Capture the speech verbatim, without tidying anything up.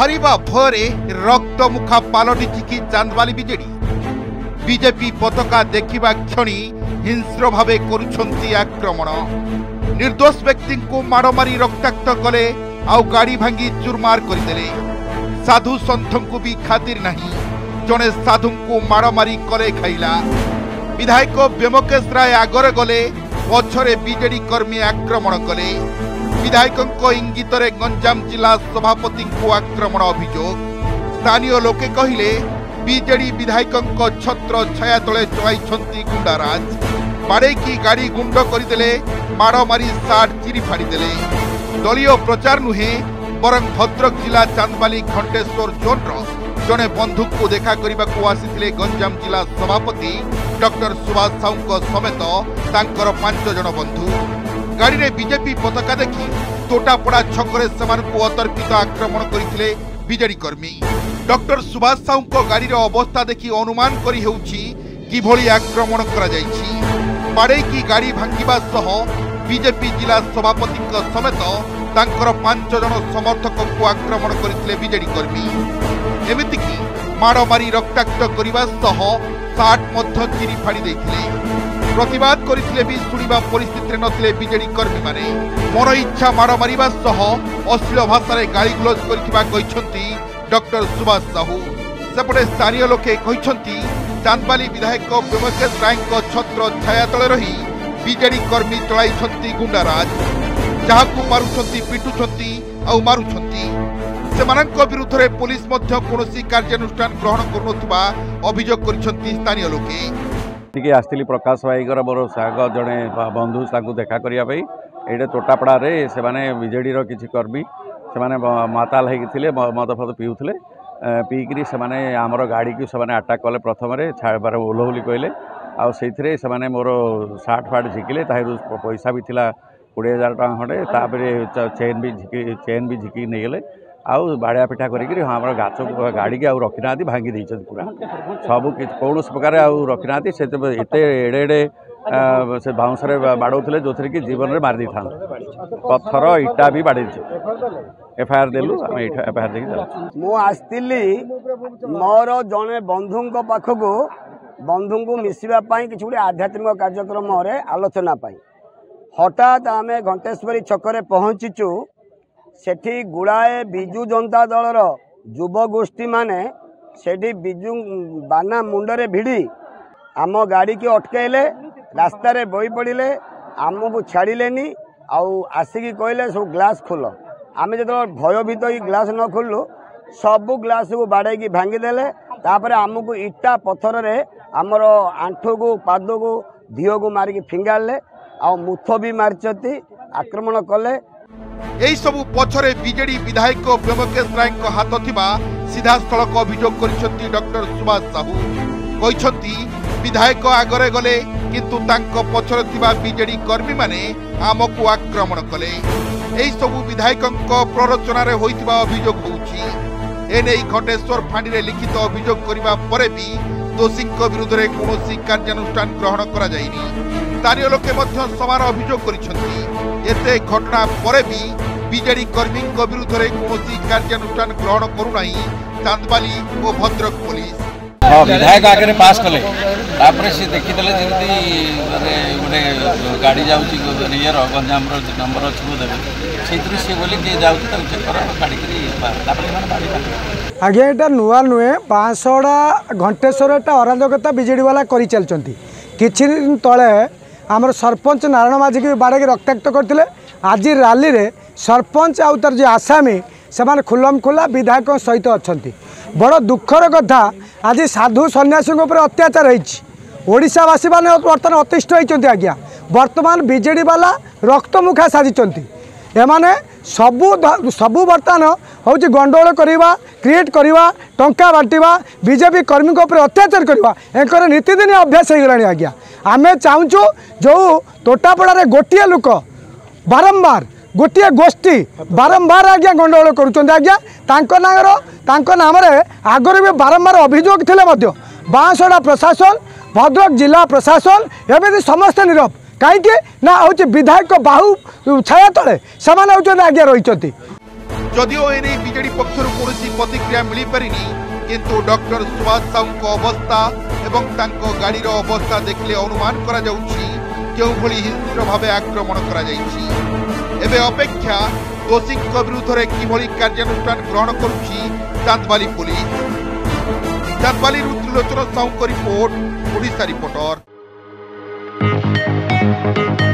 हरिबा भरे रक्तमुखा पालटिछि कि chandbali BJD BJP पताका देखिबा क्षणी हिंस्र भावे करुछंती आक्रमण निर्दोष व्यक्ति को माड़ मारी रक्ताक्त कले आउ गाड़ी भांगी चुरमार करदेले साधु सन्थ को भी खातिर नहीं जड़े साधु को माड़ मारी कले खाइला विधायक व्योमकेश राय आगरे गले पछरे बीजेडी कर्मी आक्रमण कले विधायक इंगित गंजाम जिला सभापति को आक्रमण अभियोग स्थानीय लोके कहिले बीजेडी विधायक छत्र छाया तले चलाई गुंडाराज बाड़े की गाड़ी गुंड करदेले माड़ मारी सार्ट चिरी फाड़ीदेले दलीय प्रचार नुहे बरं भद्रक जिला चांदबाली घंटेश्वर जोन जड़े बंधु को देखा करने को आसी गंजाम जिला सभापति डॉक्टर सुभाष साहू समेत तांकर पांच जन बंधु गाड़ी में बीजेपी पताका देखी तोटापड़ा छकरे सेमानकु अतर्कित आक्रमण करथिले बीजेडी कर्मी डॉक्टर सुभाष साहू गाड़ी अवस्था देखी अनुमान करी हेउछि किभली आक्रमण करा जाइछि बाड़े की गाड़ी भांगिबा सह बीजेपी जिला सभापति समेत तांकर पांच जन समर्थक को आक्रमण करथिले बीजेडी कर्मी एमितिकी माड़ मारी रक्ताक्त करने सह सार्ट मध्य चिरी फाड़ी देथिले प्रतिवाद करथिले भी सुनिबा परिस्थिति नथिले बीजेडी कर्मी माने मन इच्छा माड़ मारिबा सह अश्लील भाषा रे गाली गुलज करथिबा कहिसंती डॉक्टर सुभाष साहू सेपटे स्थानीय लोके कहिसंती चांदबाली विधायक व्योमकेश राय छत्र छाया तले रही बीजेडी कर्मी चलाई गुंडाराज जहां मारुछंती पिटुछंती आउ मारुछंती सेमानक विरुद्ध रे पुलिस मध्य कोनोसी कार्यानुष्ठान ग्रहण करुनथुबा अभियोग करिसंती स्थानीय लोके टिके आस्तिली प्रकाश भाईगर मोर साग जड़े बंधु साकू देखा करने ये तोटापड़ा रे से माने बीजेडी रो किछि कर्मी से माने माताल होते मद फद पीउले पीकरी से माने आमर गाड़ी की से अटाक कले प्रथम छाड़ ओल्हौली कहले आईथे से माने मोर सार्ट फार्ट झिकिले ताहिर पैसा भी थिला कोड़े हजार टाँग खंडे तापर चेन भी झिकी चेन भी झिकी नहीं गले आउ बाड़िया पिठा करी हाँ गाछ गाड़ी की रखी ना भांगी देते पूरा सब कौन प्रकार रखी ना से एत एड़े एड़े से बाउंस बाड़ौले जो थी कि जीवन में मारी था पत्थर इटा भी बाड़ी एफआईआर देलु एफआईआर देखी मु आसती मोर जड़े बंधु पाखक बंधु को मिसवाई कि गोटे आध्यात्मिक कार्यक्रम आलोचना हठात आम घंटेश्वरी छकरे पहुंचीचु सेठी गुड़ाए बिजु जनता दलर युवगोष्ठी माने सेठी बिजु बाना मुंडरे भिड़ी आम गाड़ी की अटकैले रास्ता रे बई पड़े आमको छाड़िलेनी आउ आसिकी कहले सब ग्लास खोल आम जो भयभीत ही ग्लास न खोलु सब ग्लास को बाड़े की भांगीदेले तापर आमको इटा पत्थर रे आमर आंठू को पाद को दिह को मारिकी फिंगाड़े आ मुथ भी मारिचती आक्रमण कले यही सबु पछरे बीजेडी विधायक व्योमकेश राय हाथ थिबा सीधा स्थलक अभियोग करिसंती डॉक्टर सुभाष साहू कहिसंती विधायक आगरे गले किंतु तांको पछरे थिबा बीजेडी कर्मी माने आमको आक्रमण कले यही सबु विधायकक प्ररोचना रे होइतिबा अभियोग होउछि एने घंटेश्वर फांडी रे लिखित अभियोग करिबा परे भी दोषी विरुद्ध रे कोनोसी कार्यानुष्ठान ग्रहण करा जायनी स्थानीय लोके मध्य समान अभियोग करिसंती एते घटना परे भी बीजेडी कर्मी विरुद्ध रे कोनोसी कार्यानुष्ठान ग्रहण करूनाही चांदबाली और भद्रक पुलिस हाँ विधायक आगे पास कले तापर से देखीदे जमी गोटे गाड़ी जाऊँगी गंजाम नंबर अच्छी देवे से सी बोली किए जाऊँगी चेक कर गाड़ी आज्ञा यहाँ नुआ नुहे बाँसड़ा घंटेश्वर अराजकता बीजेडी वाला कर चलती किछि दिन तले आमर सरपंच नारायण माझी की बाड़े रक्ताक्त करते आज रैली रे सरपंच आउ तार जो आसामी से खुलम खुला विधायक सहित अच्छा बड़ दुखर कथा आज साधु सन्यासी अत्याचार होशावासी मैंने बर्तमान अतिष्ठ होती आज्ञा बर्तमान बीजेडी वाला रक्तमुखा साजिंट एमाने सबू सबू बर्तमान हूँ गंडगोल करवा क्रिएट करवा टंका बांटा बीजेपी कर्मी अत्याचार करवा एकर नीतिदिन अभ्यास हो गलानी आज्ञा आमे चाहूँ जो तोटापड़ा गोटे लोक बारंबार गोटे गोष्ठी बारंबार आज्ञा गंडगोल करुँच नाम आगर भी बारंबार अभियोग थे बाँसड़ा प्रशासन भद्रक जिला प्रशासन एवं समस्ते नीरव कहीं ना हूँ विधायक बाहु छाया तले से आज्ञा रही जदिओ एने बीजेडी पक्षर कौन प्रतिक्रिया मिल पारिनी किंतु डॉक्टर सुभाष साहू अवस्था एवं तांको गाड़ीर अवस्था देखले अनुमान करा जाउछि केउ भली हिंस्र भावे आक्रमण करा जाइछि। एबे अपेक्षा दोषी विरुद्ध में किभली कार्यानुष्ठान ग्रहण करुछि Chandbali police. Chandbali Trilochan Sahu report, Odisha reporter.